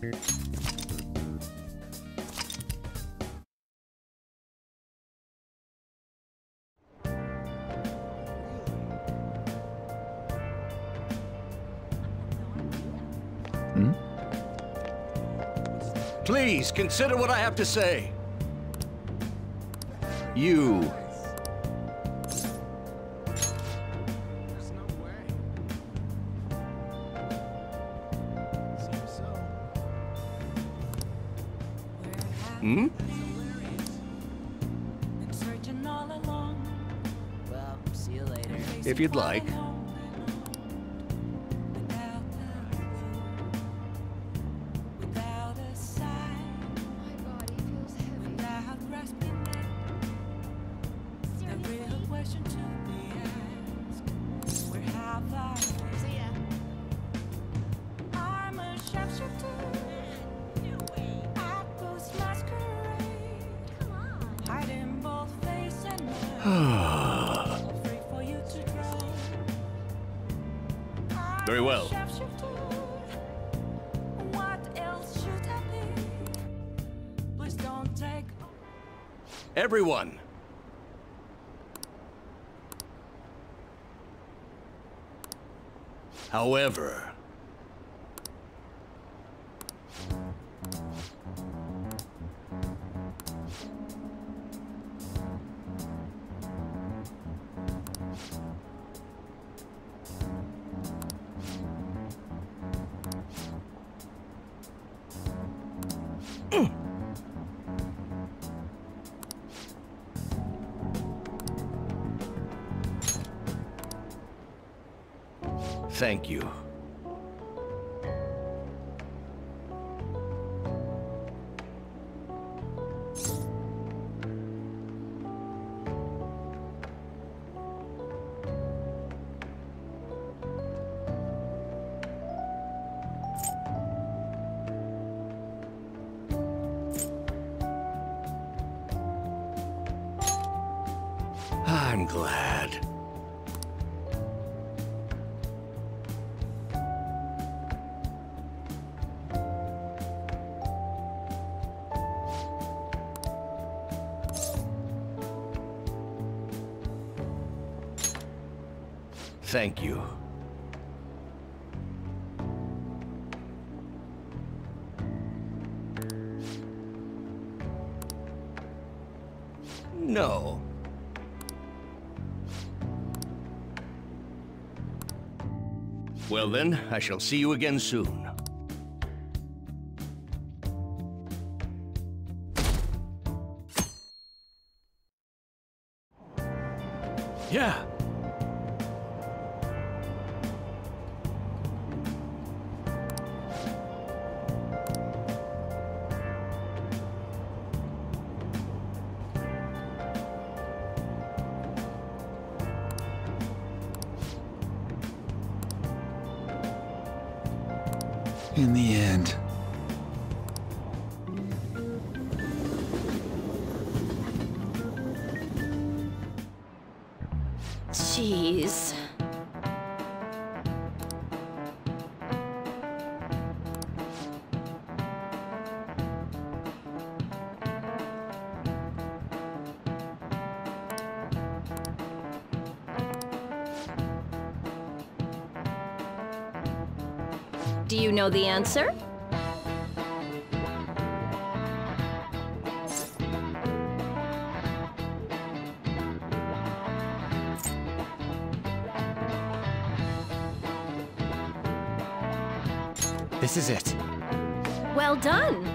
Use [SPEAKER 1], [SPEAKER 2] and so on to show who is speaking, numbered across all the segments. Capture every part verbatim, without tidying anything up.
[SPEAKER 1] Hmm?
[SPEAKER 2] Please, consider what I have to say. You... Hmm?
[SPEAKER 3] Well, see you later.
[SPEAKER 2] If you'd like. Very well. Everyone. However... Thank you. I'm glad. Thank you. No. Well then, I shall see you again soon. Yeah.
[SPEAKER 1] In the end.
[SPEAKER 4] Jeez. Do you know the answer?
[SPEAKER 1] This is it.
[SPEAKER 4] Well done.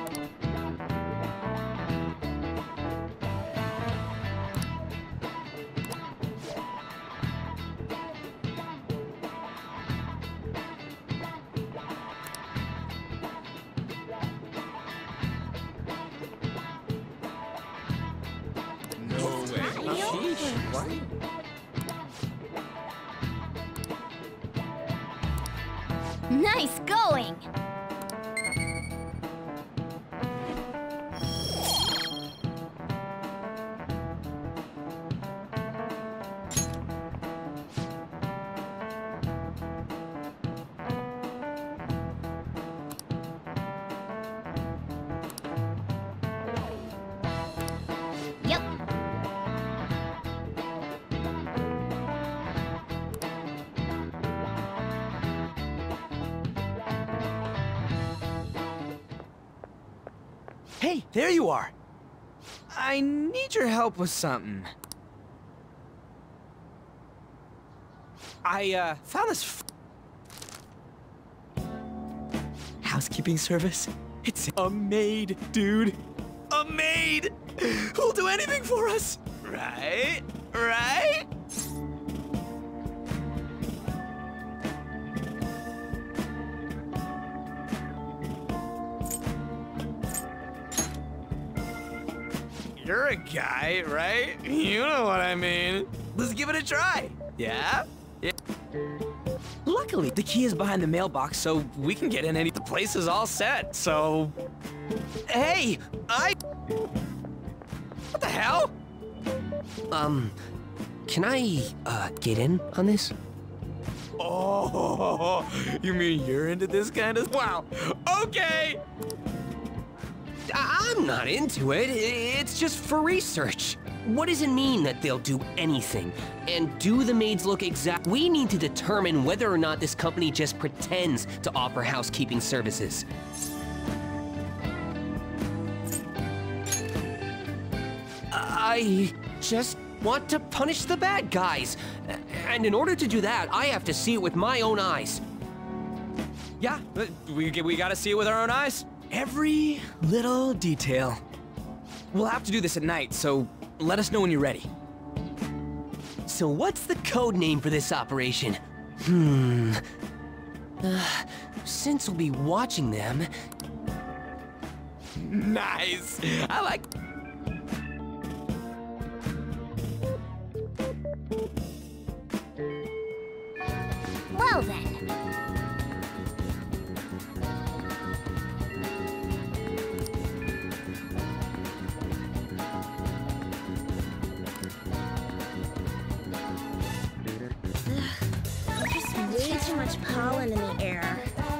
[SPEAKER 4] Nice going!
[SPEAKER 5] Hey, there you are. I need your help with something. I, uh, found this f housekeeping service. It's a maid, dude. A maid! Who'll do anything for us? Right? Right? You're a guy, right? You know what I mean. Let's give it a try. Yeah? Yeah. Luckily, the key is behind the mailbox, so we can get in any... The place is all set, so... Hey, I... What the hell?
[SPEAKER 6] Um, can I, uh, get in on this?
[SPEAKER 5] Oh, you mean you're into this kind of... Wow, okay!
[SPEAKER 6] I I'm not into it. It's just for research. What does it mean that they'll do anything? And do the maids look exact? We need to determine whether or not this company just pretends to offer housekeeping services. I just want to punish the bad guys. And in order to do that, I have to see it with my own eyes.
[SPEAKER 5] Yeah, we, we gotta see it with our own eyes. Every little detail. We'll have to do this at night, so let us know when you're ready.
[SPEAKER 6] So what's the code name for this operation? Hmm. Uh, since we'll be watching them...
[SPEAKER 5] Nice! I like...
[SPEAKER 4] Well then.
[SPEAKER 7] There's way too much pollen in the air.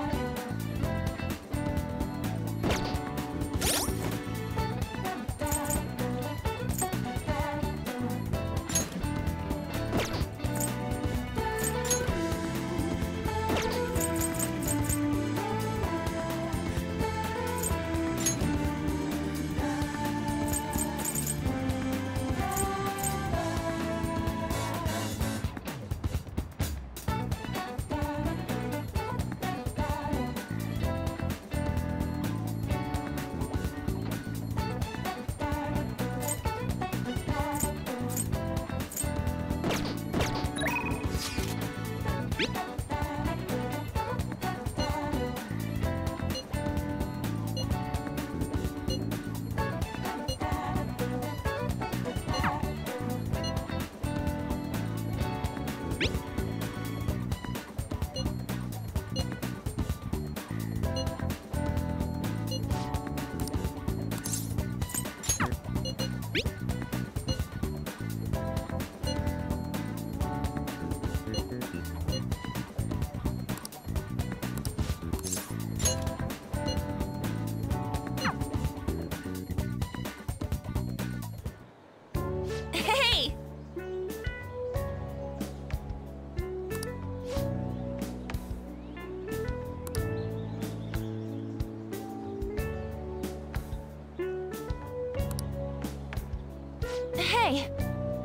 [SPEAKER 4] Hey!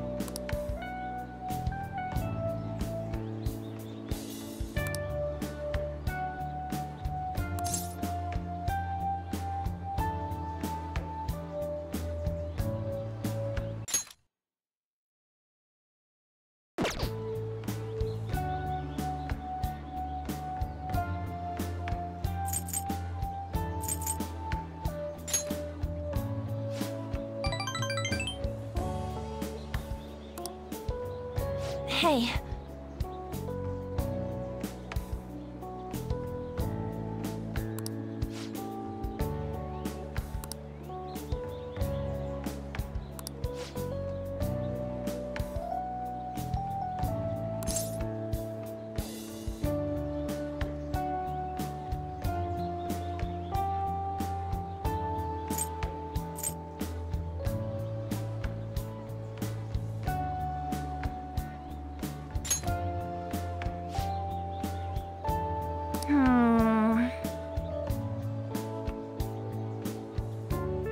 [SPEAKER 4] Hey. Hmm.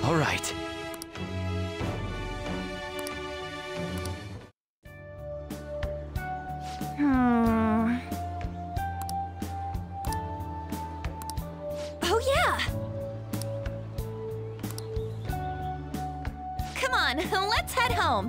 [SPEAKER 5] All right.
[SPEAKER 4] Hmm. Oh, yeah! Come on, let's head home.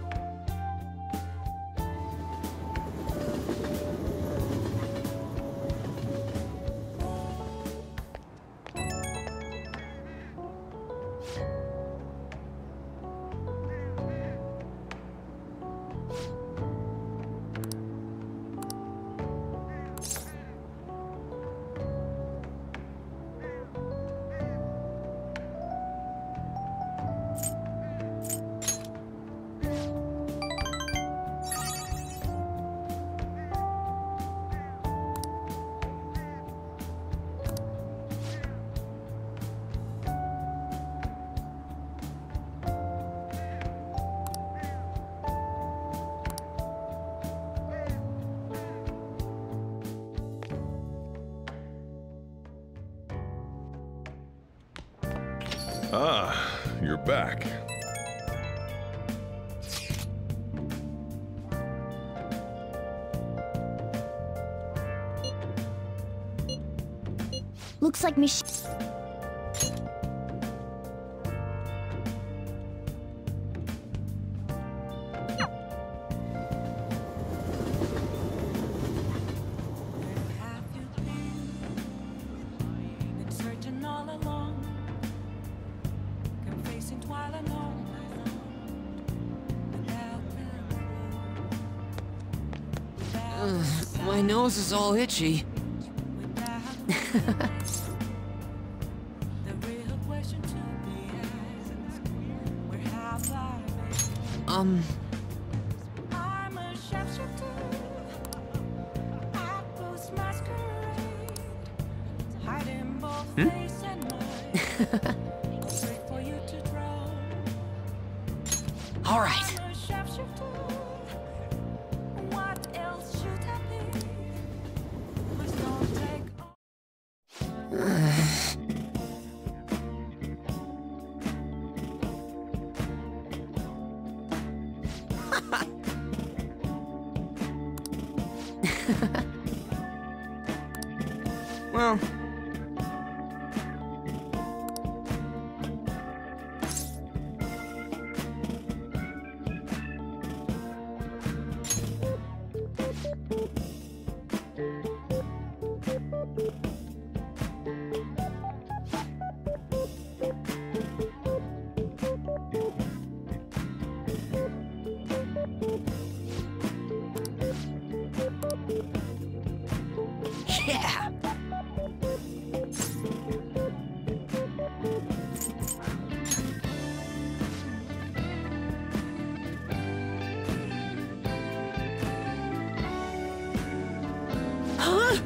[SPEAKER 8] Ah, you're back.
[SPEAKER 4] Looks like Mich-
[SPEAKER 5] My nose is all itchy. um... Hmm? All right. Well... Yeah! Huh?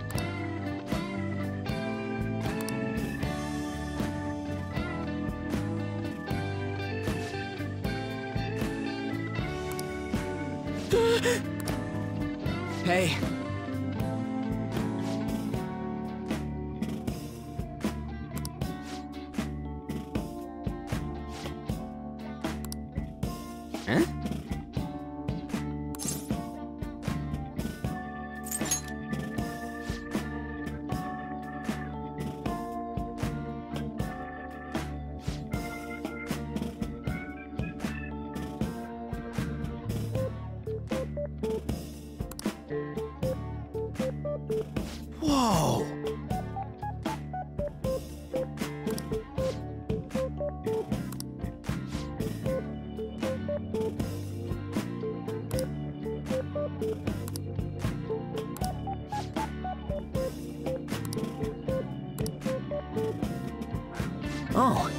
[SPEAKER 5] Hey. Huh? Whoa! Oh.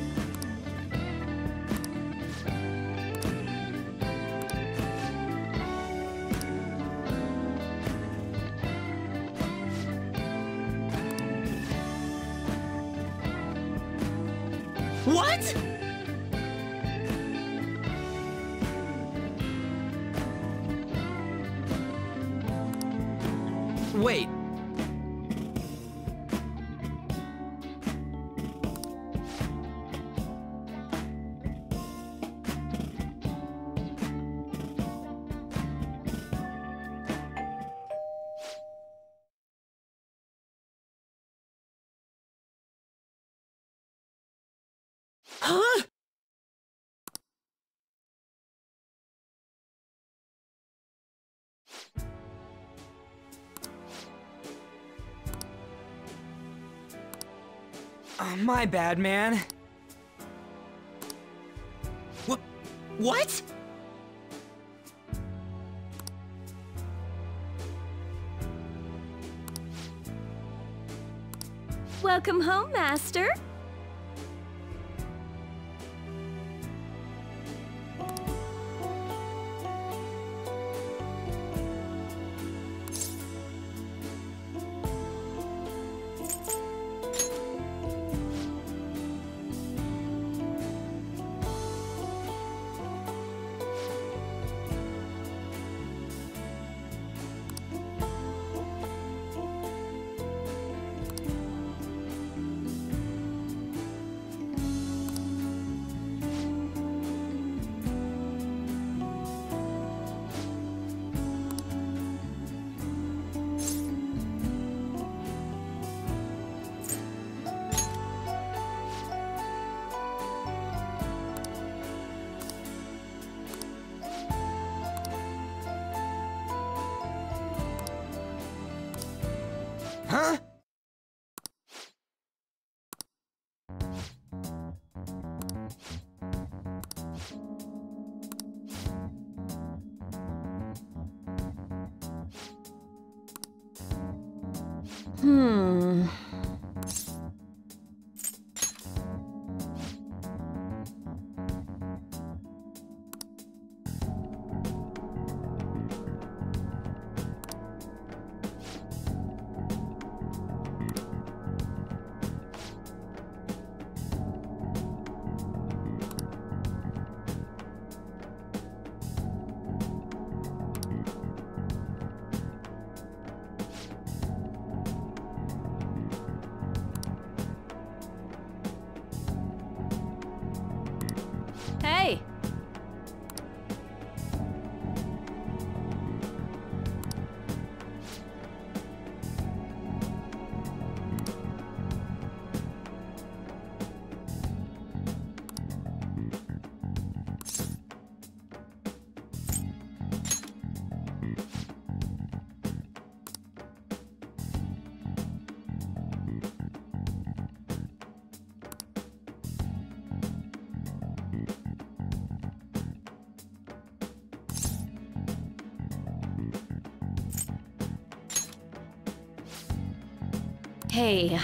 [SPEAKER 5] What? Wait. Huh? Uh, my bad, man. What? What?
[SPEAKER 4] Welcome home, Master.
[SPEAKER 5] Huh?
[SPEAKER 4] Hmm. Hey! Hey.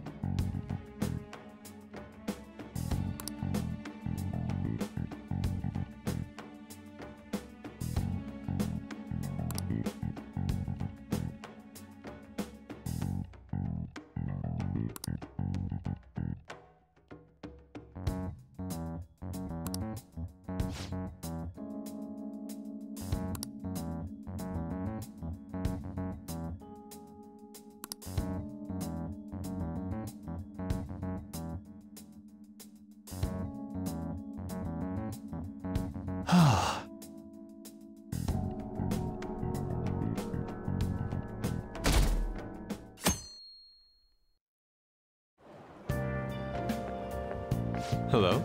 [SPEAKER 1] Hello?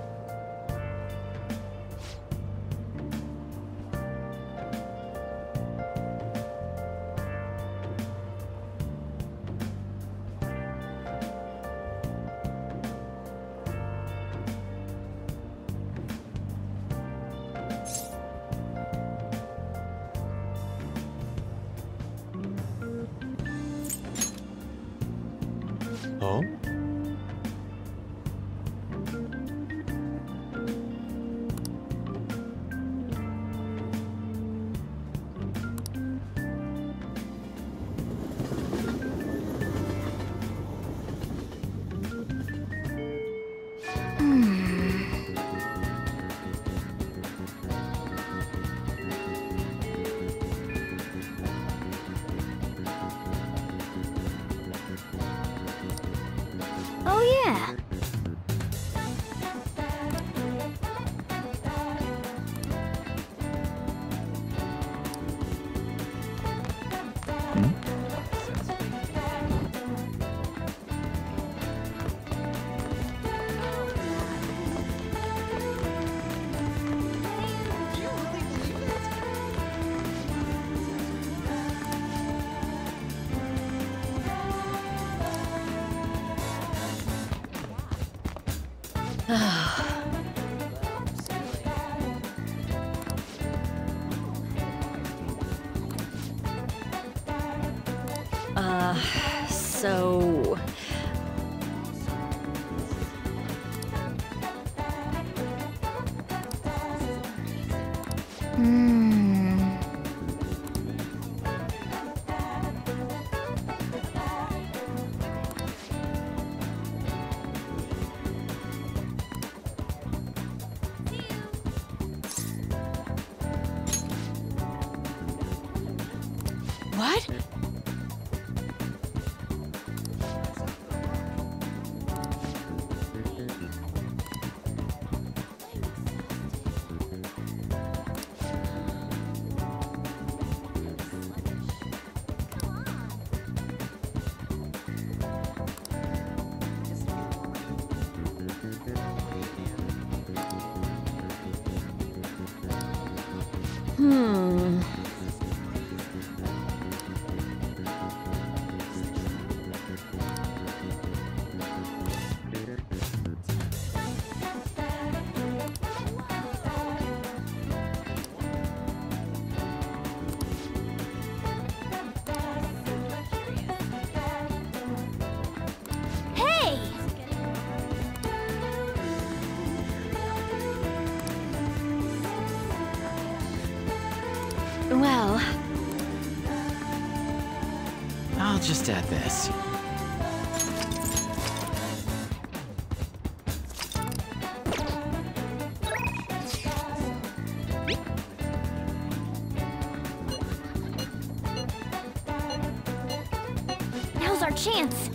[SPEAKER 1] Oh?
[SPEAKER 4] Oh, yeah. uh, so...
[SPEAKER 7] Hmm.
[SPEAKER 4] What? Hmm.
[SPEAKER 7] Hey!
[SPEAKER 4] Well,
[SPEAKER 1] I'll just add this.
[SPEAKER 7] Now's our chance.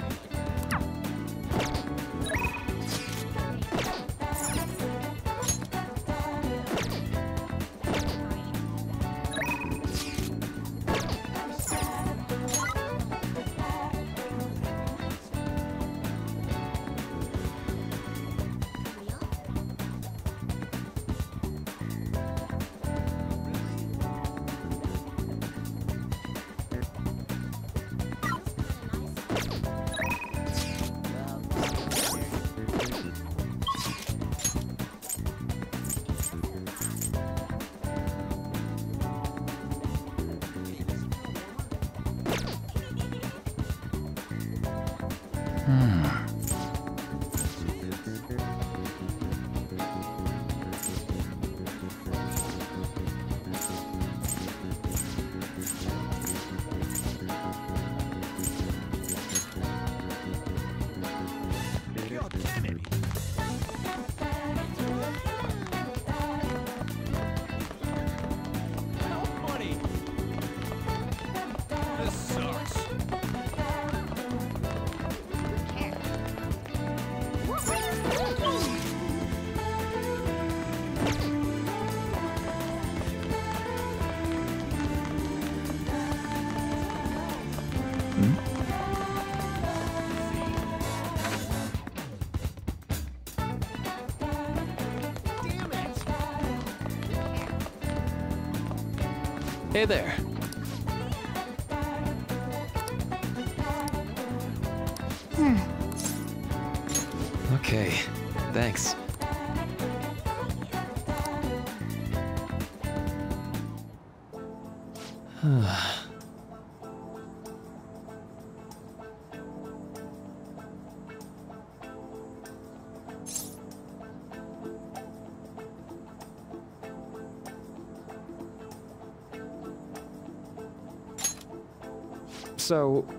[SPEAKER 5] Hey there.
[SPEAKER 1] Okay, thanks.
[SPEAKER 5] So...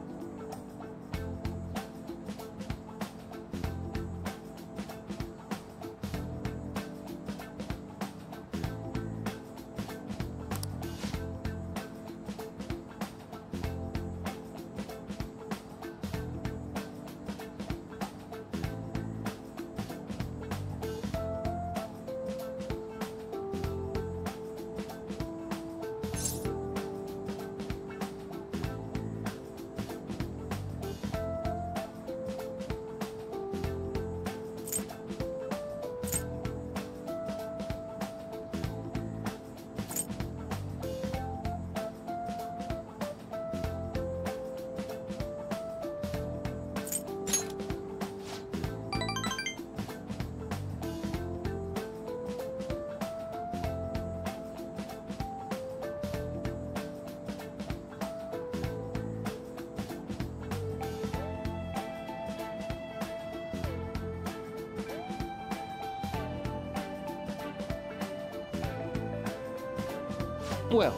[SPEAKER 6] Well,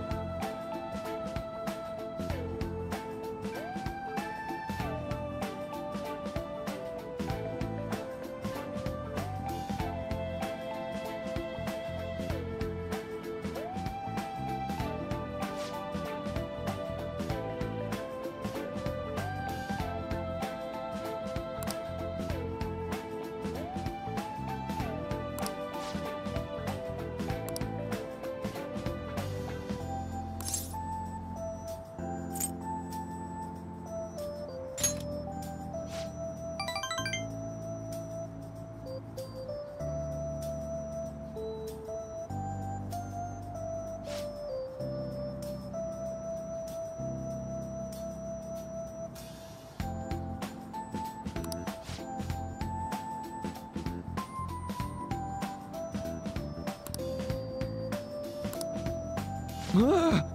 [SPEAKER 1] Ah!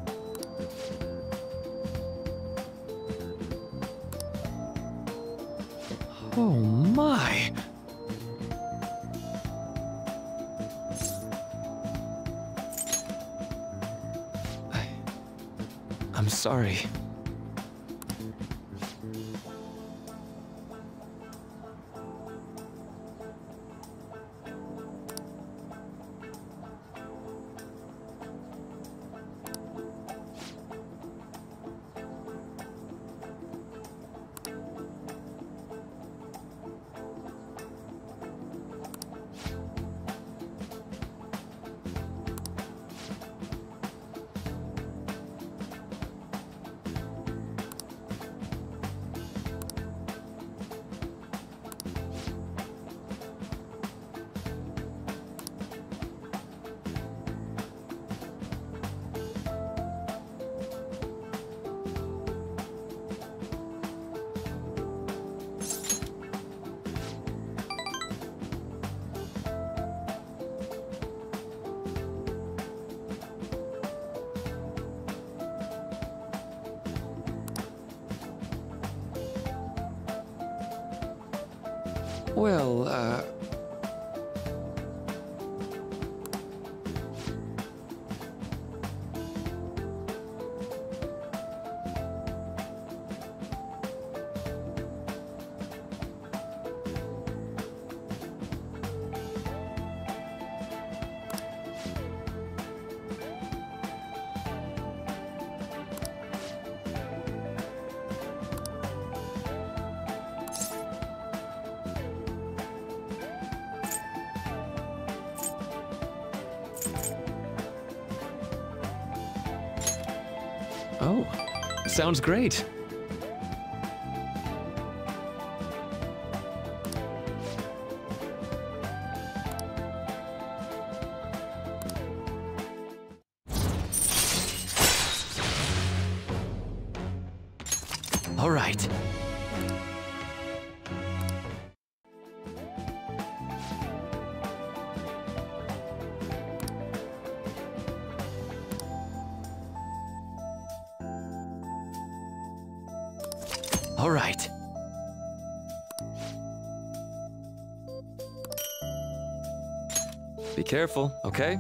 [SPEAKER 1] Oh my! I... I'm sorry. Well, uh... Oh, sounds great. All right. All right. Be careful, okay?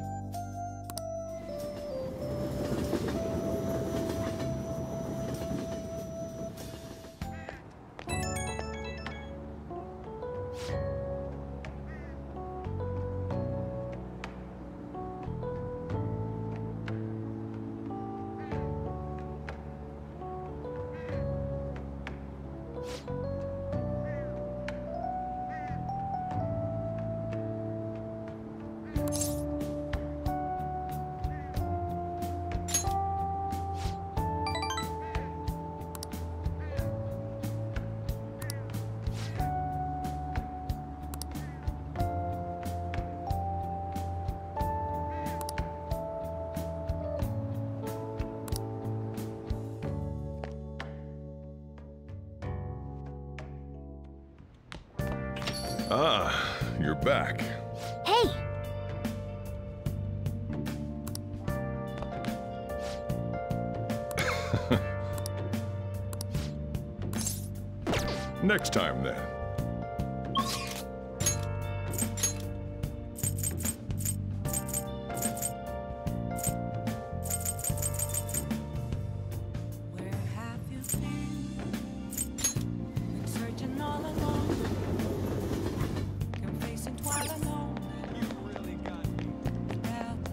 [SPEAKER 8] Ah, you're back.
[SPEAKER 7] Hey!
[SPEAKER 8] Next time, then.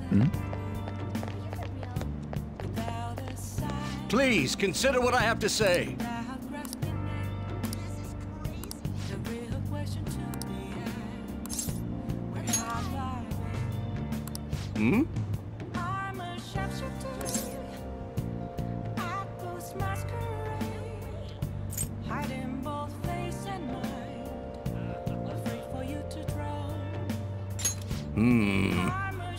[SPEAKER 2] Please consider what I have to say. Hmm? Hmm.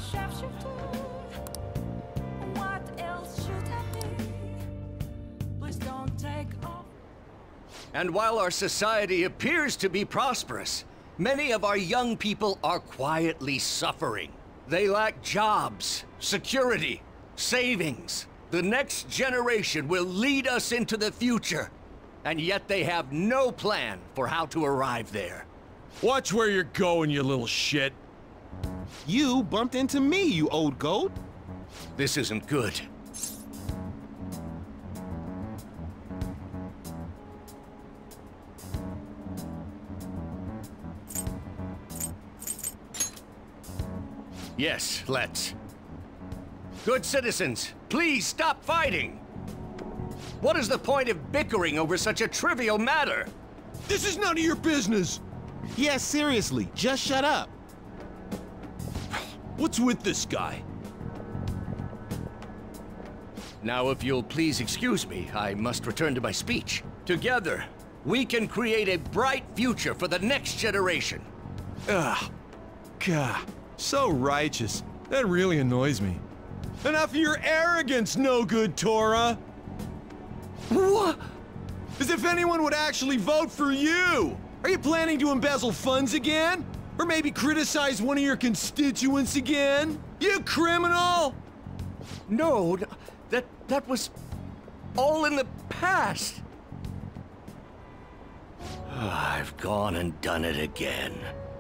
[SPEAKER 2] And while our society appears to be prosperous, many of our young people are quietly suffering. They lack jobs, security, savings. The next generation will lead us into the future, and yet they have no plan for how to arrive there.
[SPEAKER 9] Watch where you're going, you little shit.
[SPEAKER 10] You bumped into me, you old goat.
[SPEAKER 2] This isn't good. Yes, let's. Good citizens, please stop fighting! What is the point of bickering over such a trivial matter?
[SPEAKER 9] This is none of your business!
[SPEAKER 10] Yeah, seriously, just shut up.
[SPEAKER 9] What's with this guy?
[SPEAKER 2] Now, if you'll please excuse me, I must return to my speech. Together, we can create a bright future for the next generation.
[SPEAKER 9] Ugh. God, so righteous. That really annoys me. Enough of your arrogance, no good Tora!
[SPEAKER 2] What?
[SPEAKER 9] As if anyone would actually vote for you! Are you planning to embezzle funds again? Or maybe criticize one of your constituents again? You criminal!
[SPEAKER 2] No, no, that, that was all in the past. I've gone and done it again.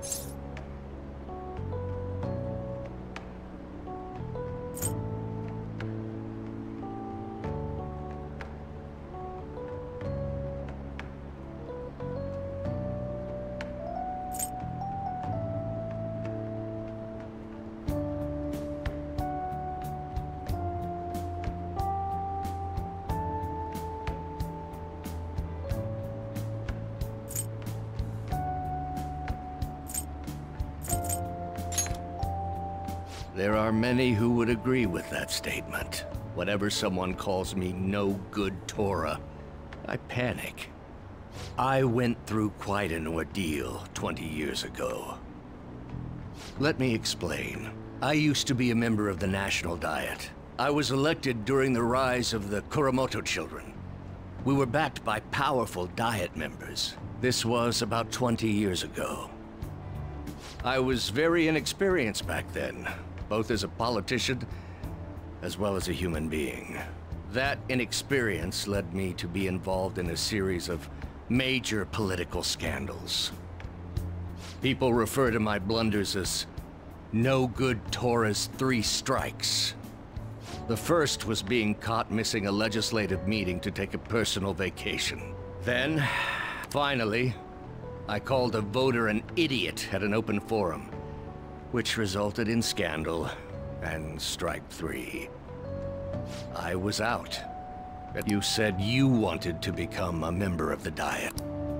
[SPEAKER 2] There are many who would agree with that statement. Whenever someone calls me no good Tora, I panic. I went through quite an ordeal twenty years ago. Let me explain. I used to be a member of the National Diet. I was elected during the rise of the Kuramoto children. We were backed by powerful Diet members. This was about twenty years ago. I was very inexperienced back then, both as a politician as well as a human being. That inexperience led me to be involved in a series of major political scandals. People refer to my blunders as no good Tora's three strikes. The first was being caught missing a legislative meeting to take a personal vacation. Then, finally, I called a voter an idiot at an open forum, which resulted in scandal and strike three. I was out. You said you wanted to become a member of the Diet.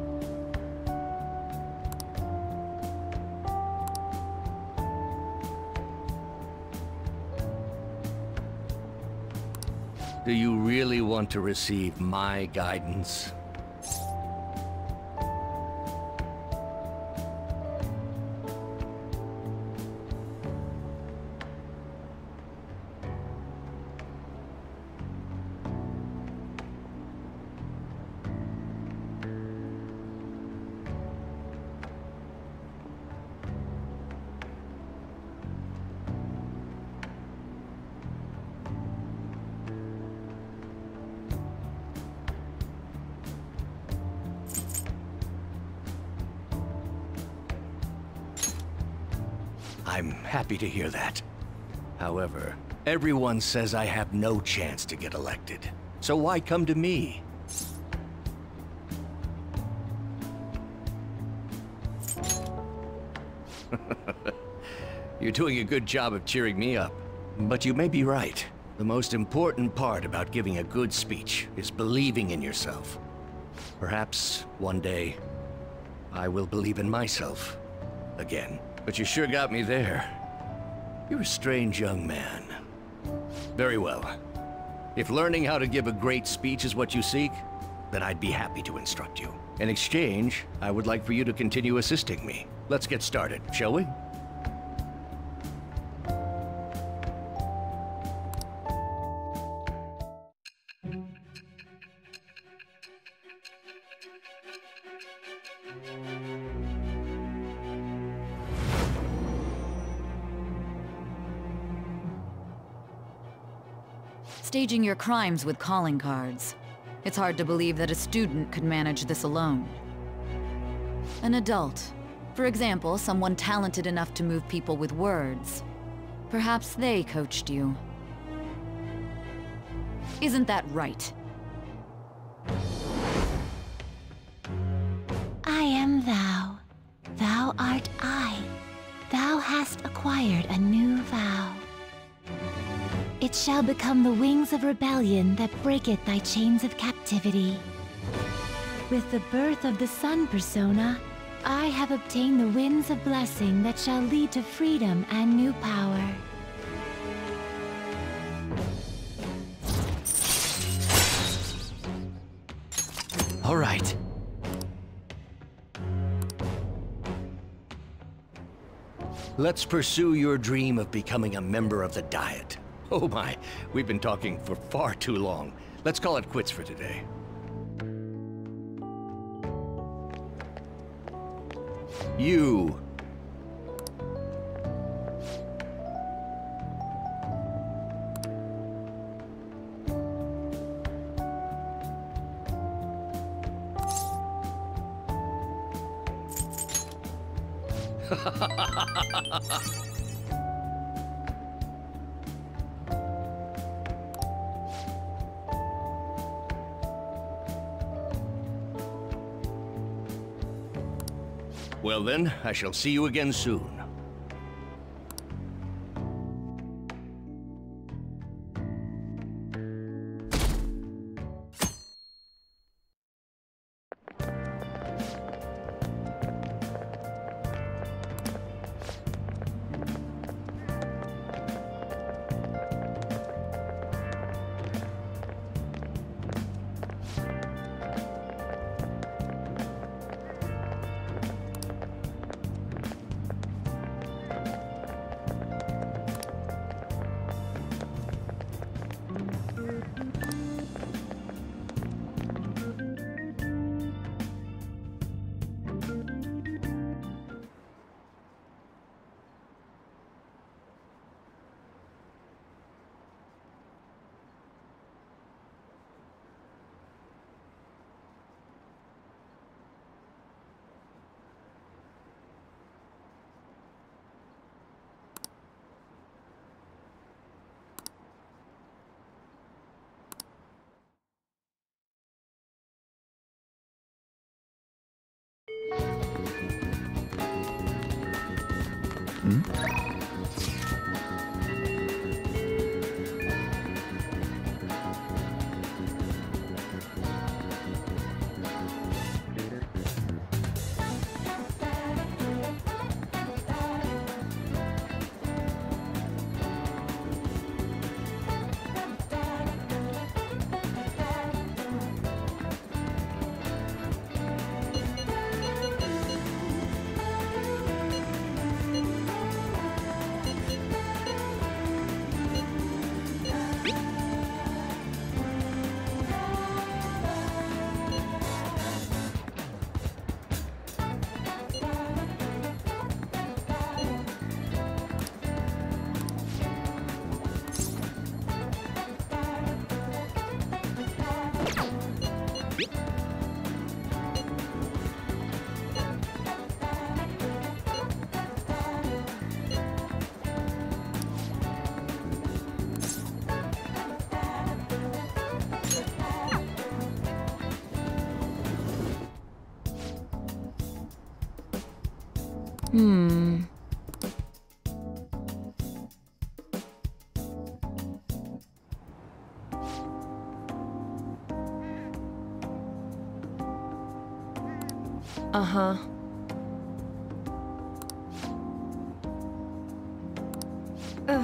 [SPEAKER 2] Do you really want to receive my guidance? I'm happy to hear that. However, everyone says I have no chance to get elected. So why come to me? You're doing a good job of cheering me up. But you may be right. The most important part about giving a good speech is believing in yourself. Perhaps one day, I will believe in myself again. But you sure got me there. You're a strange young man. Very well. If learning how to give a great speech is what you seek, then I'd be happy to instruct you. In exchange, I would like for you to continue assisting me. Let's get started, shall we?
[SPEAKER 11] Staging your crimes with calling cards. It's hard to believe that a student could manage this alone. An adult. For example, someone talented enough to move people with words. Perhaps they coached you. Isn't that right?
[SPEAKER 7] I am thou. Thou art I. Thou hast acquired a new vow. It shall become the wings of rebellion that breaketh thy chains of captivity. With the birth of the sun persona, I have obtained the winds of blessing that shall lead to freedom and new power.
[SPEAKER 1] All right.
[SPEAKER 2] Let's pursue your dream of becoming a member of the Diet. Oh my, we've been talking for far too long. Let's call it quits for today. You. Well then, I shall see you again soon.
[SPEAKER 11] Hmm.
[SPEAKER 4] Uh-huh. Ugh.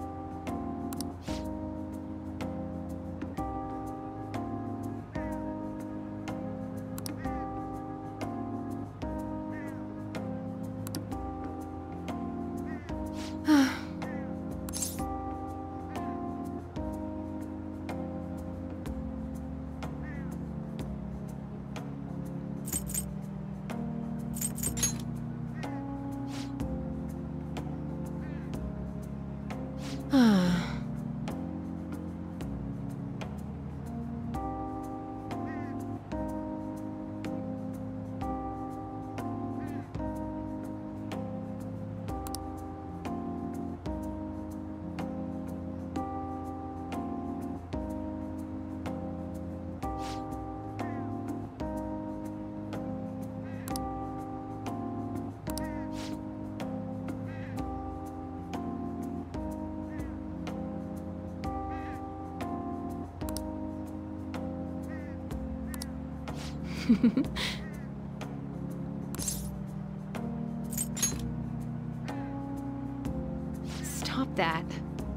[SPEAKER 4] Stop that.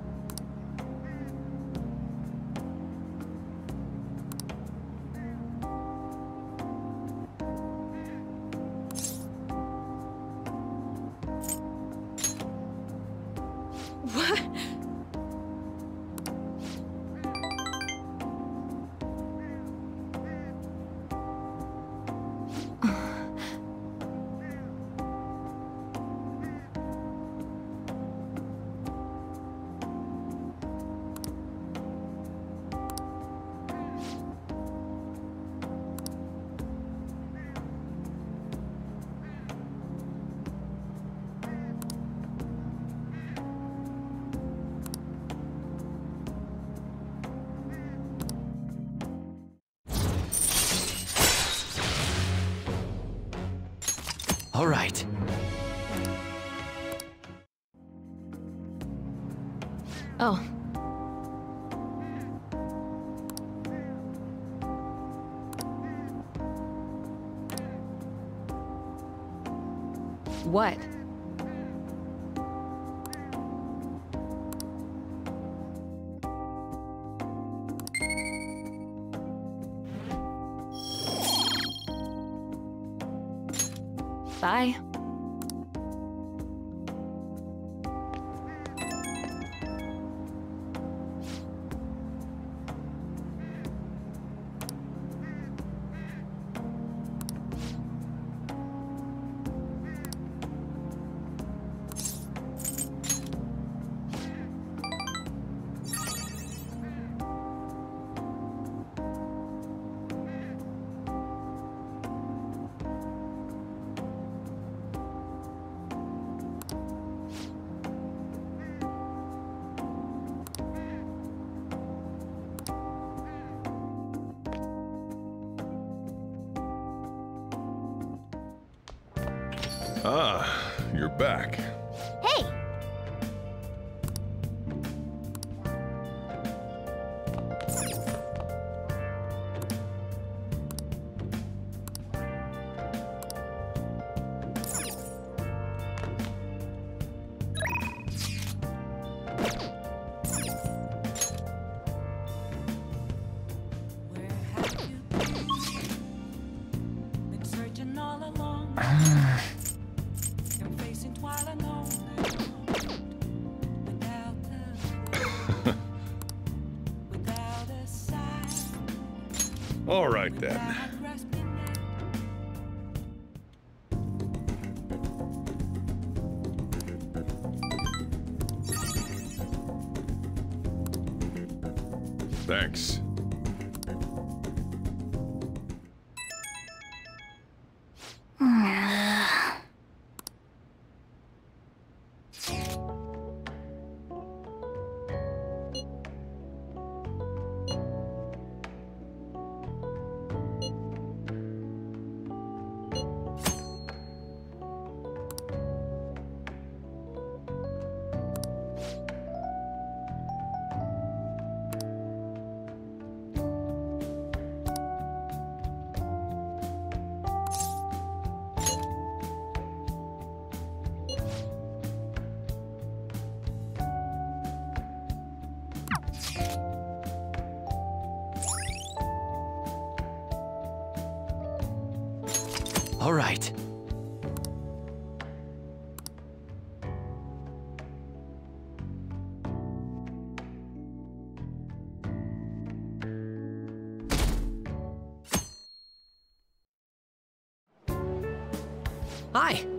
[SPEAKER 4] What?
[SPEAKER 1] All right.
[SPEAKER 4] Oh. What? Bye.
[SPEAKER 8] Ah, you're back.
[SPEAKER 7] Hey!
[SPEAKER 8] All right then. Thanks.
[SPEAKER 1] All right.
[SPEAKER 6] Hi.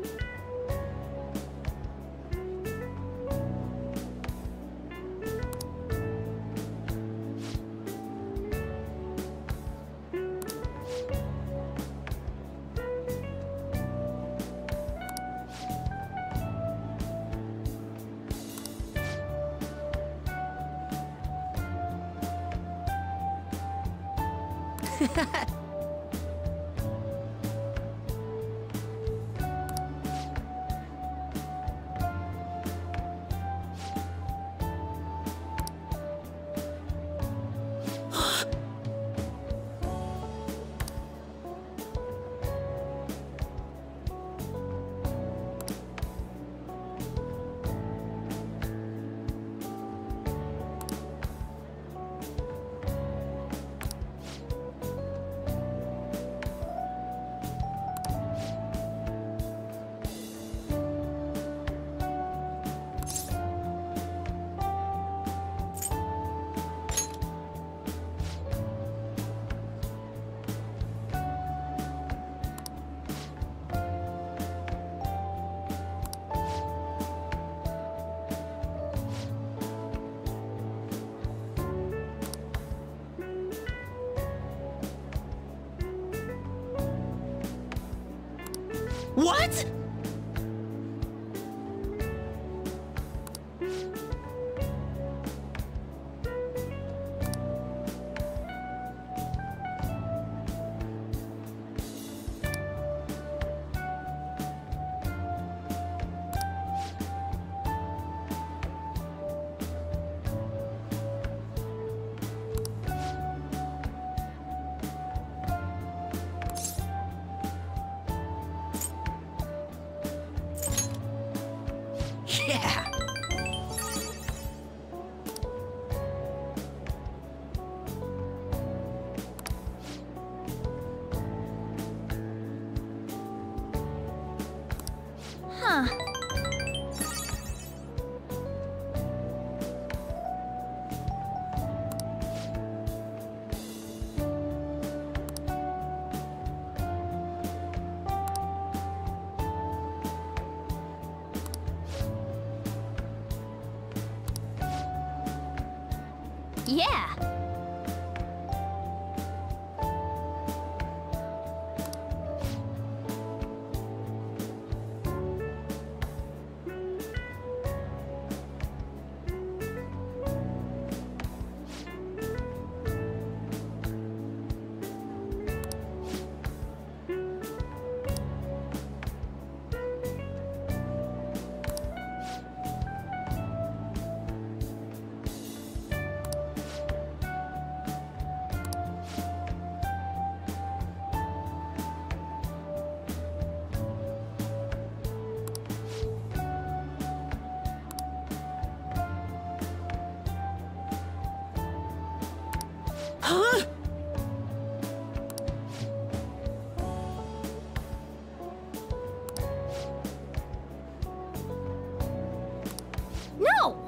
[SPEAKER 6] What? Yeah!
[SPEAKER 7] Huh. Yeah.
[SPEAKER 6] Huh?
[SPEAKER 7] No!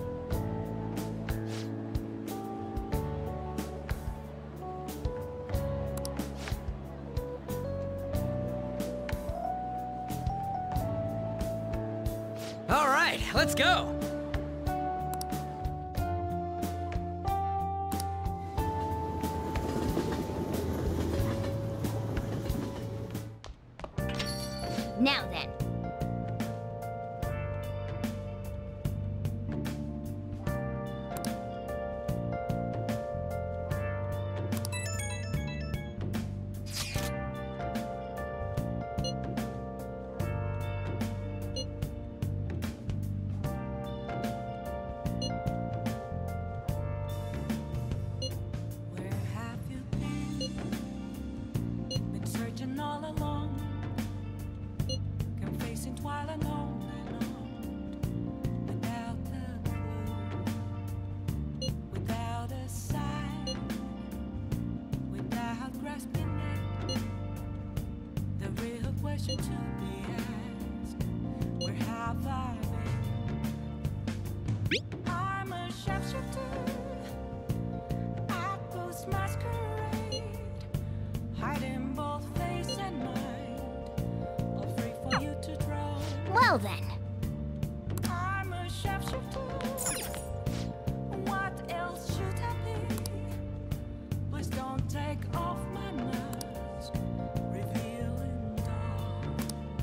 [SPEAKER 5] All right, let's go.
[SPEAKER 7] Now then.
[SPEAKER 12] The real
[SPEAKER 7] Well then.
[SPEAKER 12] I'm a shapeshifter. What else should I be? Please don't take off my mask, revealing dark.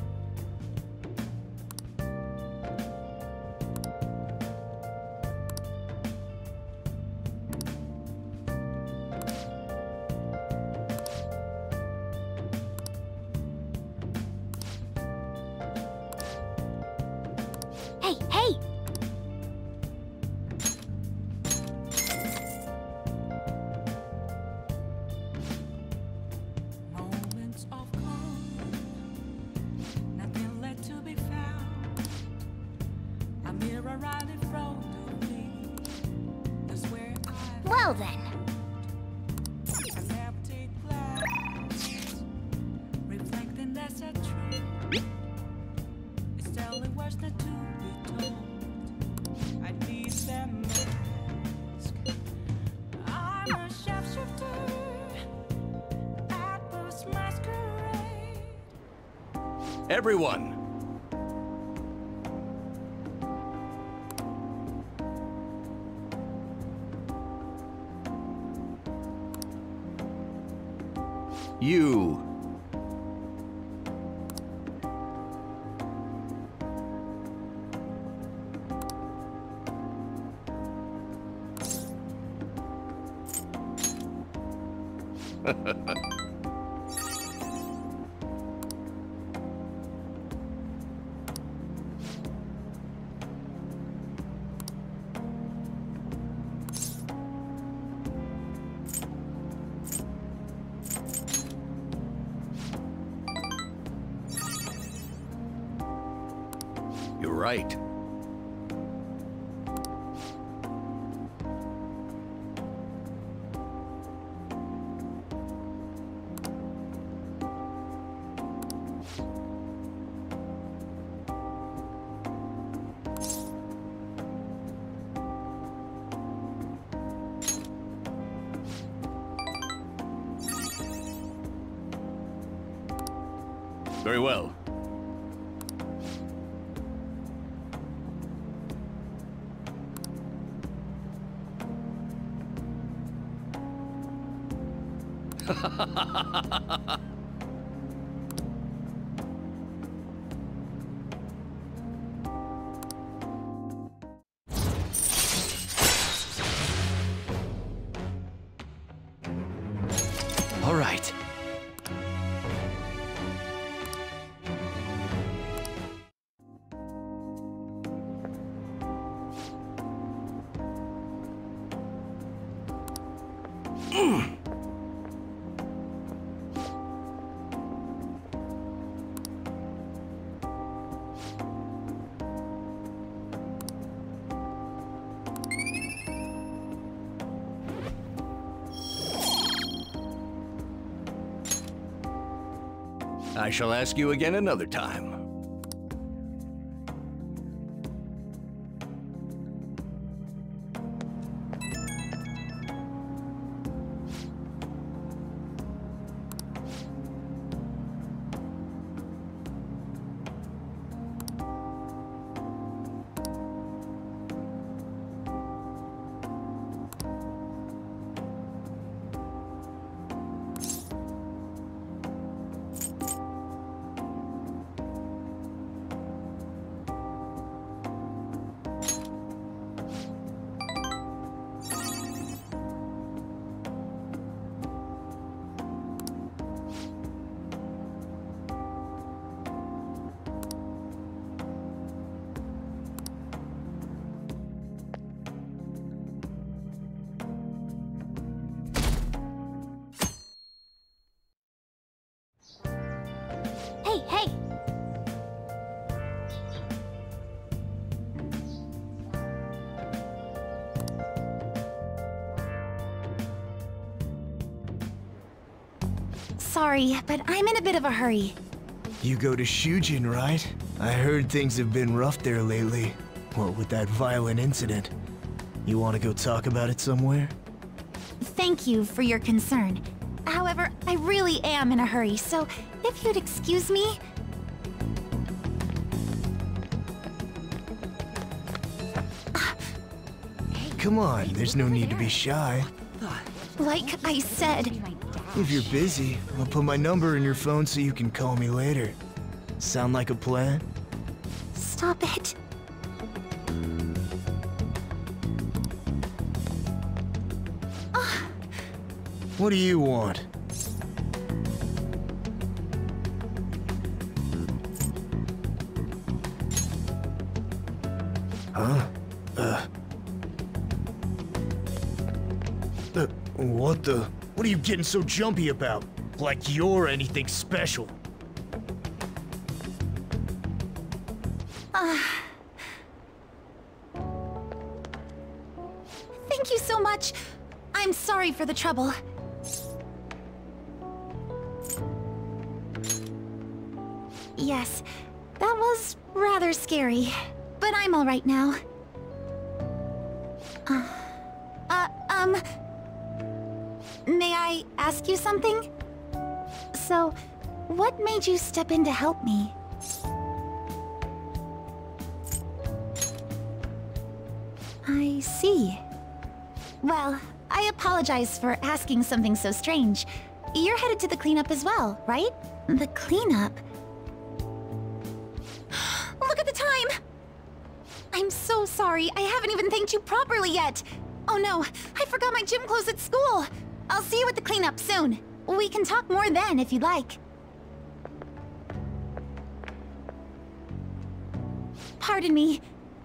[SPEAKER 7] Hey, hey!
[SPEAKER 12] Moments of calm, nothing left to be found. A mirror right in front of me. That's where I
[SPEAKER 7] Well then.
[SPEAKER 12] an empty glass, reflecting as a tree. It's telling words not to be told. I need that mask. I'm a shapeshifter. Atlas masquerade.
[SPEAKER 2] Everyone! You. You're right. Very well.
[SPEAKER 1] All right.
[SPEAKER 2] I shall ask you again another time.
[SPEAKER 7] Hey, hey! Sorry, but I'm in a bit of a hurry.
[SPEAKER 13] You go to Shujin, right? I heard things have been rough there lately. What with that violent incident? You want to go talk about it somewhere?
[SPEAKER 7] Thank you for your concern. However, I really am in a hurry, so if you'd excuse me...
[SPEAKER 13] come on, there's no need to be shy.
[SPEAKER 7] Like I said,
[SPEAKER 13] If you're busy, I'll put my number in your phone so you can call me later. Sound like a plan?
[SPEAKER 7] stop it.
[SPEAKER 13] What do you want? Huh? Uh. Uh, what the? What are you getting so jumpy about? Like you're anything special.
[SPEAKER 7] Uh, thank you so much. I'm sorry for the trouble. Yes, that was rather scary, but I'm all right now. Uh, uh, um... May I ask you something? So, what made you step in to help me? I see. Well, I apologize for asking something so strange. You're headed to the cleanup as well, right? The cleanup? Look at the time! I'm so sorry, I haven't even thanked you properly yet! Oh no, I forgot my gym clothes at school! I'll see you at the cleanup soon. We can talk more then if you'd like. Pardon me.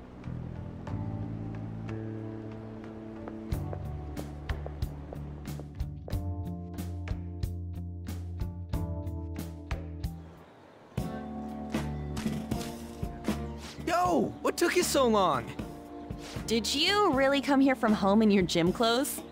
[SPEAKER 5] Yo, what took you so long?
[SPEAKER 14] Did you really come here from home in your gym clothes?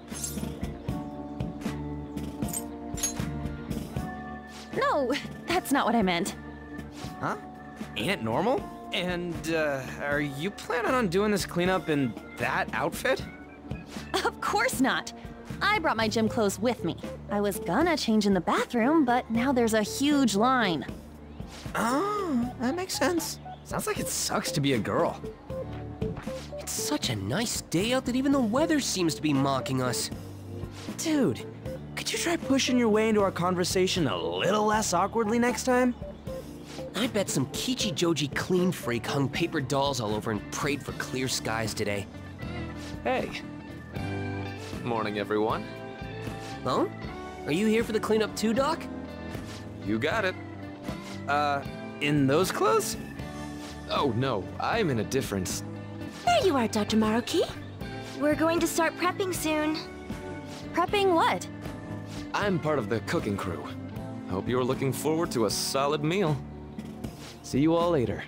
[SPEAKER 14] No, that's not what I meant.
[SPEAKER 5] Huh? Ain't it normal? And, uh, are you planning on doing this cleanup in that outfit?
[SPEAKER 14] Of course not. I brought my gym clothes with me. I was gonna change in the bathroom, but now there's a huge line.
[SPEAKER 5] Oh, that makes sense. Sounds like it sucks to be a girl.
[SPEAKER 6] It's such a nice day out that even the weather seems to be mocking us.
[SPEAKER 5] Dude, could you try pushing your way into our conversation a little less awkwardly next time?
[SPEAKER 6] I bet some Kichijoji clean freak hung paper dolls all over and prayed for clear skies today.
[SPEAKER 15] Hey. Morning, everyone.
[SPEAKER 6] Huh? Are you here for the cleanup too, Doc?
[SPEAKER 15] You got it.
[SPEAKER 5] Uh, in those clothes?
[SPEAKER 15] Oh, no, I'm in a different...
[SPEAKER 16] There you are, Doctor Maruki. We're going to start prepping soon.
[SPEAKER 14] Prepping what?
[SPEAKER 15] I'm part of the cooking crew. Hope you're looking forward to a solid meal. See you all later.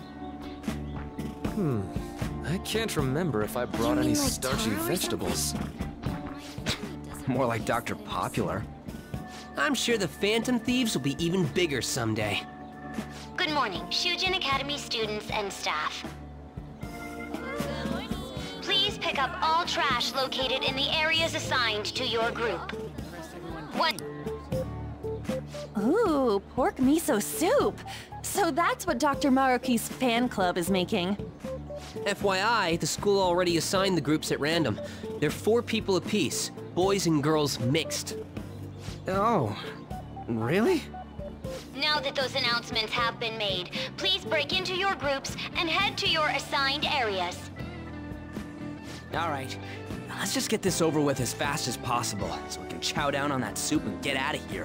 [SPEAKER 15] Hmm, I can't remember if I brought any
[SPEAKER 16] like
[SPEAKER 15] starchy
[SPEAKER 16] Taro or
[SPEAKER 15] vegetables.
[SPEAKER 5] More like Doctor Popular.
[SPEAKER 6] I'm sure the Phantom Thieves will be even bigger someday.
[SPEAKER 17] Good morning, Shujin Academy students and staff. Please pick up all trash located in the areas assigned to your group. One.
[SPEAKER 14] Ooh, pork miso soup. So that's what Doctor Maruki's fan club is making.
[SPEAKER 6] F Y I, the school already assigned the groups at random. They're four people apiece, boys and girls mixed.
[SPEAKER 5] Oh, really?
[SPEAKER 17] Now that those announcements have been made, please break into your groups and head to your assigned areas.
[SPEAKER 5] All right, now let's just get this over with as fast as possible so we can chow down on that soup and get out of here.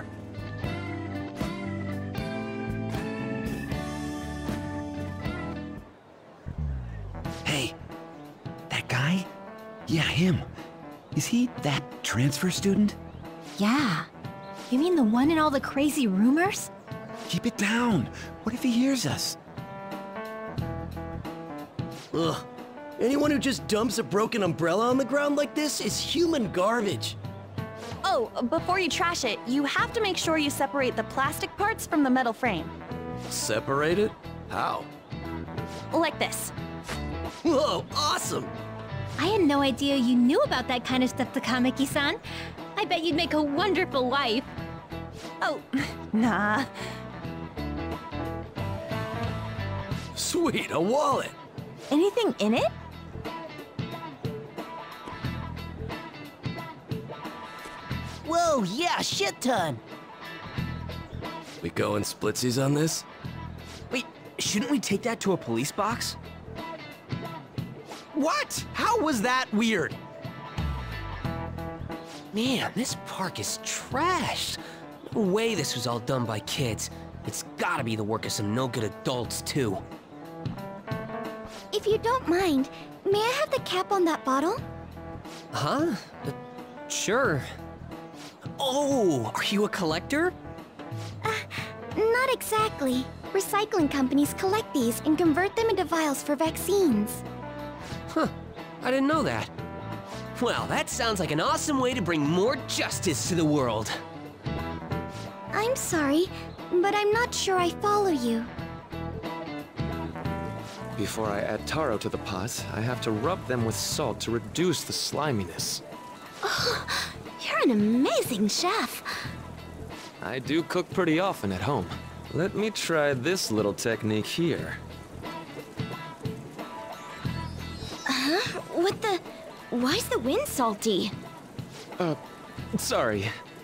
[SPEAKER 1] Hey, that guy? Yeah, him. Is he that transfer student?
[SPEAKER 7] Yeah. You mean the one in all the crazy rumors?
[SPEAKER 1] Keep it down. What if he hears us?
[SPEAKER 2] Ugh. Anyone who just dumps a broken umbrella on the ground like this is human garbage.
[SPEAKER 14] Oh, before you trash it, you have to make sure you separate the plastic parts from the metal frame.
[SPEAKER 15] Separate it? How?
[SPEAKER 14] Like this.
[SPEAKER 2] Whoa, awesome!
[SPEAKER 7] I had no idea you knew about that kind of stuff, Takamaki-san. I bet you'd make a wonderful wife.
[SPEAKER 14] Oh, nah.
[SPEAKER 2] Sweet, a wallet!
[SPEAKER 14] Anything in it?
[SPEAKER 5] Whoa, yeah, shit ton.
[SPEAKER 15] We going splitsies on this?
[SPEAKER 5] Wait, shouldn't we take that to a police box? What? How was that weird?
[SPEAKER 6] Man, this park is trashed. No way this was all done by kids. It's gotta be the work of some no-good adults, too.
[SPEAKER 16] If you don't mind, may I have the cap on that bottle?
[SPEAKER 6] Huh? Uh, sure. Oh, are you a collector?
[SPEAKER 16] Uh, not exactly. Recycling companies collect these and convert them into vials for vaccines.
[SPEAKER 6] Huh, I didn't know that. Well, that sounds like an awesome way to bring more justice to the world.
[SPEAKER 16] I'm sorry, but I'm not sure I follow you.
[SPEAKER 15] Before I add taro to the pots, I have to rub them with salt to reduce the sliminess.
[SPEAKER 16] Oh, you're an amazing chef.
[SPEAKER 15] I do cook pretty often at home. Let me try this little technique here.
[SPEAKER 16] Huh? What the... Why's the wind salty?
[SPEAKER 15] Uh, sorry.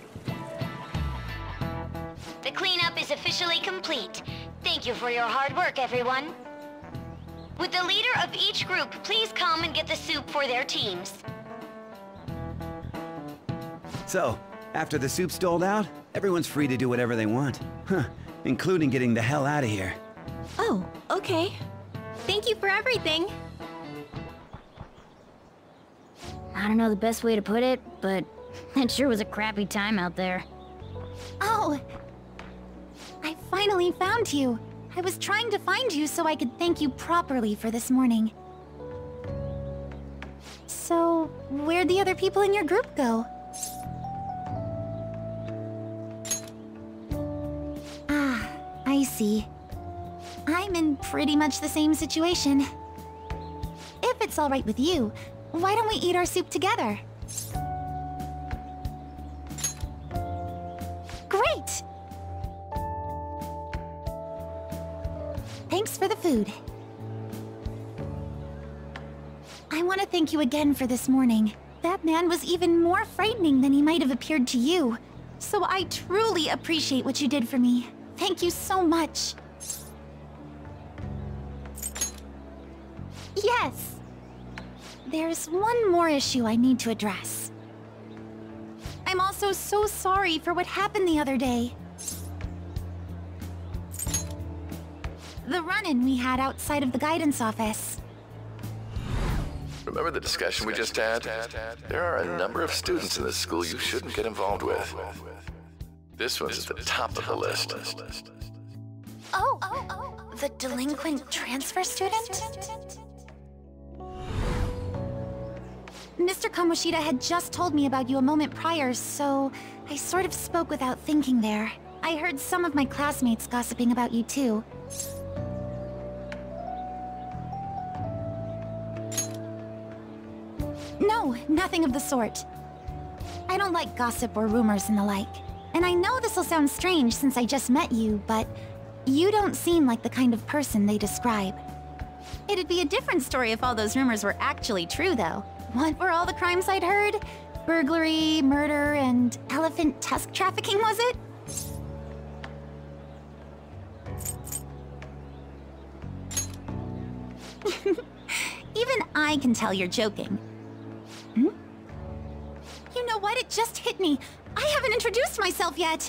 [SPEAKER 17] The cleanup is officially complete. Thank you for your hard work, everyone. Would the leader of each group please come and get the soup for their teams?
[SPEAKER 1] So, after the soup's doled out, everyone's free to do whatever they want. Huh, including getting the hell out of here.
[SPEAKER 14] Oh, okay. Thank you for everything.
[SPEAKER 18] I don't know the best way to put it, but it sure was a crappy time out there.
[SPEAKER 14] Oh! I finally found you. I was trying to find you so I could thank you properly for this morning. So, where'd the other people in your group go? Ah, I see. I'm in pretty much the same situation. If it's all right with you, why don't we eat our soup together? Great! Thanks for the food. I want to thank you again for this morning. That man was even more frightening than he might have appeared to you. So I truly appreciate what you did for me. Thank you so much. Yes! There's one more issue I need to address. I'm also so sorry for what happened the other day. The run-in we had outside of the guidance office.
[SPEAKER 19] Remember the discussion we just had? There are a number of students in this school you shouldn't get involved with. This one's at the top of the list.
[SPEAKER 14] Oh, oh, oh, the delinquent transfer student? Mister Kamoshida had just told me about you a moment prior, so I sort of spoke without thinking there. I heard some of my classmates gossiping about you too. No, nothing of the sort. I don't like gossip or rumors and the like. And I know this'll sound strange since I just met you, but you don't seem like the kind of person they describe. It'd be a different story if all those rumors were actually true, though. What were all the crimes I'd heard? Burglary, murder, and elephant tusk trafficking, was it? Even I can tell you're joking. Hmm? You know what? It just hit me. I haven't introduced myself yet.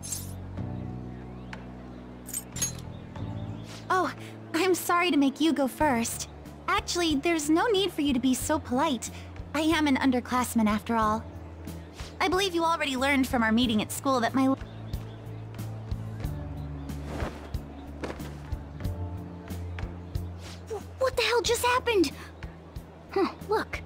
[SPEAKER 14] Oh, I'm sorry to make you go first. Actually, there's no need for you to be so polite. I am an underclassman after all. I believe you already learned from our meeting at school that my...
[SPEAKER 18] What the hell just happened? Huh, look.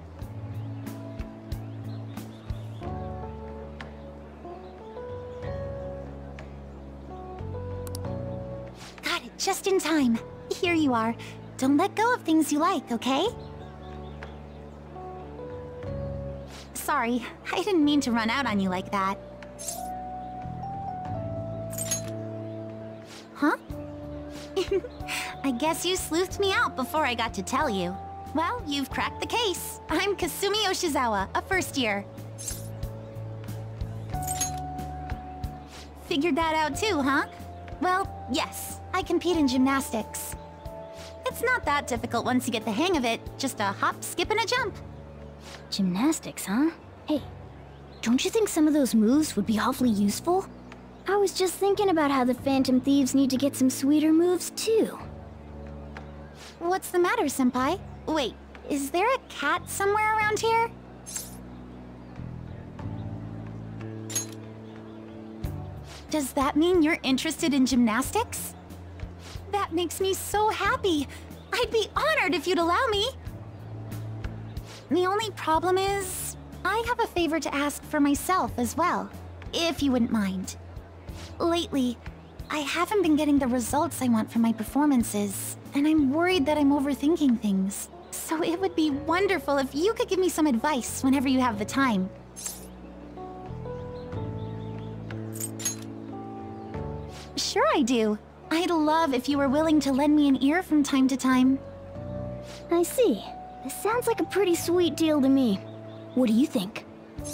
[SPEAKER 14] Got it just in time. Here you are. Don't let go of things you like, okay? Sorry, I didn't mean to run out on you like that. Huh? I guess you sleuthed me out before I got to tell you. Well, you've cracked the case. I'm Kasumi Yoshizawa, a first year. figured that out too, huh? Well, yes, I compete in gymnastics. It's not that difficult once you get the hang of it. Just a hop, skip, and a jump.
[SPEAKER 18] Gymnastics, huh? Hey, don't you think some of those moves would be awfully useful? I was just thinking about how the Phantom Thieves need to get some sweeter moves, too.
[SPEAKER 14] What's the matter, Senpai? Wait, is there a cat somewhere around here? Does that mean you're interested in gymnastics? That makes me so happy. I'd be honored if you'd allow me. The only problem is, I have a favor to ask for myself as well, if you wouldn't mind. Lately, I haven't been getting the results I want from my performances, and I'm worried that I'm overthinking things. So it would be wonderful if you could give me some advice whenever you have the time. Sure I do. I'd love if you were willing to lend me an ear from time to time.
[SPEAKER 18] I see. This sounds like a pretty sweet deal to me. What do you think?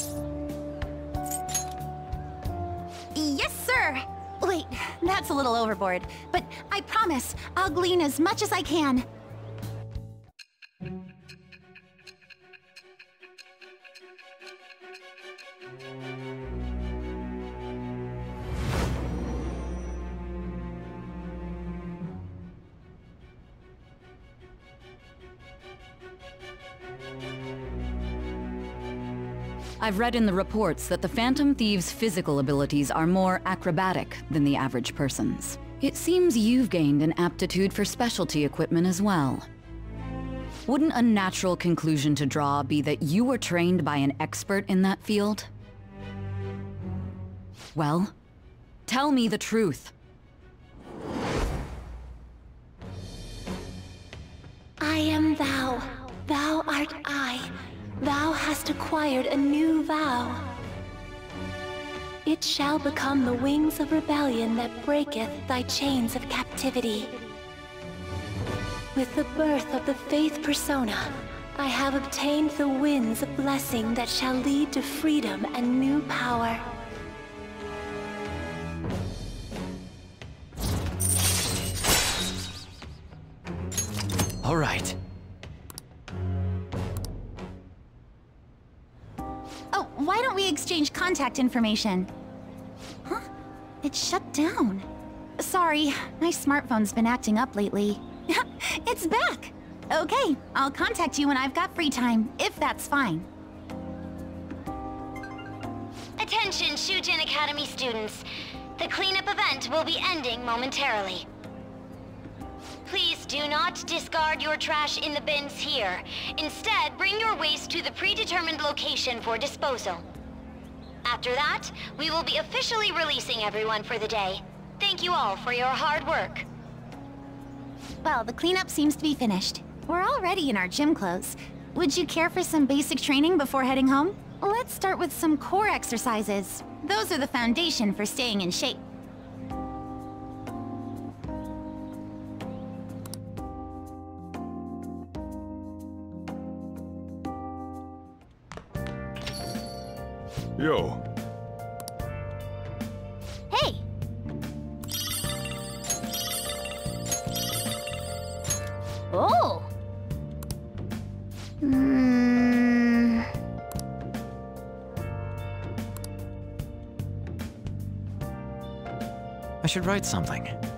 [SPEAKER 14] Yes, sir! Wait, that's a little overboard, but I promise I'll glean as much as I can.
[SPEAKER 11] I've read in the reports that the Phantom Thieves' physical abilities are more acrobatic than the average person's. It seems you've gained an aptitude for specialty equipment as well. Wouldn't a natural conclusion to draw be that you were trained by an expert in that field? Well, tell me the truth.
[SPEAKER 7] I am thou, thou art I. Thou hast acquired a new vow. It shall become the wings of rebellion that breaketh thy chains of captivity. With the birth of the Faith Persona, I have obtained the winds of blessing that shall lead to freedom and new power.
[SPEAKER 5] All right.
[SPEAKER 14] Oh, why don't we exchange contact information? Huh? It shut down. Sorry, my smartphone's been acting up lately. It's back! Okay, I'll contact you when I've got free time, if that's fine.
[SPEAKER 17] Attention, Shujin Academy students. The cleanup event will be ending momentarily. Please do not discard your trash in the bins here. Instead, bring your waste to the predetermined location for disposal. After that, we will be officially releasing everyone for the day. Thank you all for your hard work.
[SPEAKER 14] Well, the cleanup seems to be finished. We're already in our gym clothes. Would you care for some basic training before heading home? Let's start with some core exercises. Those are the foundation for staying in shape.
[SPEAKER 8] Yo.
[SPEAKER 14] Hey!
[SPEAKER 18] Oh! Hmm...
[SPEAKER 20] I should write something.